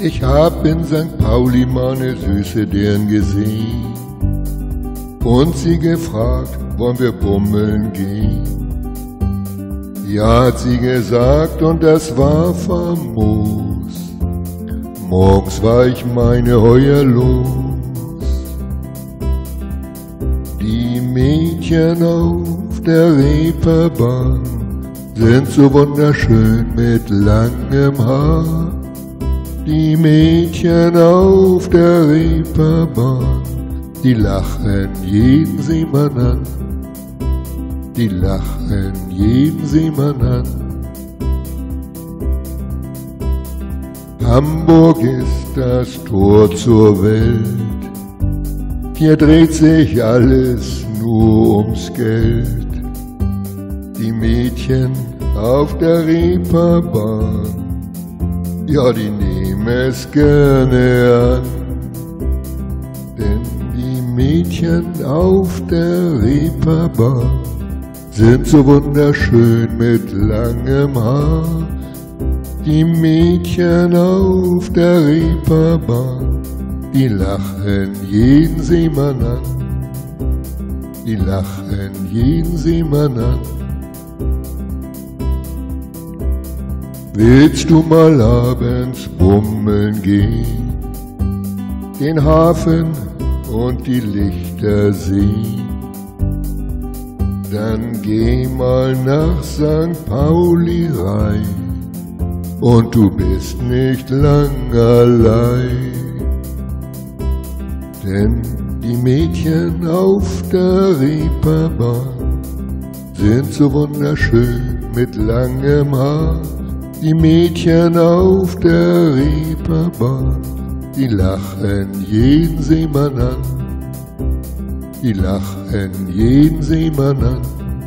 Ich hab in St. Pauli mal ne süße Dirn gesehen und sie gefragt, wollen wir bummeln gehen? Ja, hat sie gesagt, und das war famos. Morgens war ich meine heuer los. Die Mädchen auf der Reeperbahn sind so wunderschön mit langem Haar. Die Mädchen auf der Reeperbahn, die lachen jeden Seemann an. Die lachen jeden Seemann an. Hamburg ist das Tor zur Welt. Hier dreht sich alles nur ums Geld. Die Mädchen auf der Reeperbahn, ja, die nehmen es gerne an. Denn die Mädchen auf der Reeperbahn sind so wunderschön mit langem Haar. Die Mädchen auf der Reeperbahn, die lachen jeden Seemann an. Die lachen jeden Seemann an. Willst du mal abends bummeln gehen, den Hafen und die Lichter sehen? Dann geh mal nach St. Pauli rein und du bist nicht lang allein. Denn die Mädchen auf der Reeperbahn sind so wunderschön mit langem Haar. Die Mädchen auf der Reeperbahn, die lachen jeden Seemann an. Die lachen jeden Seemann an.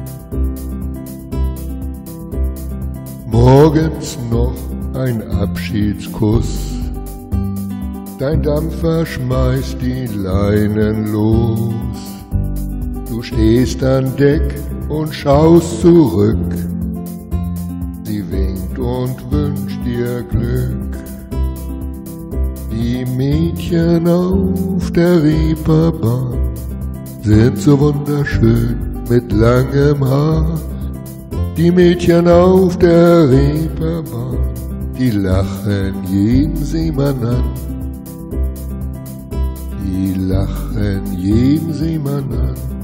Morgens noch ein Abschiedskuss, dein Dampfer schmeißt die Leinen los. Du stehst an Deck und schaust zurück, sie winkt und wünscht dir Glück. Die Mädchen auf der Reeperbahn sind so wunderschön mit langem Haar. Die Mädchen auf der Reeperbahn, die lachen jeden Seemann an. Die lachen jeden Seemann an.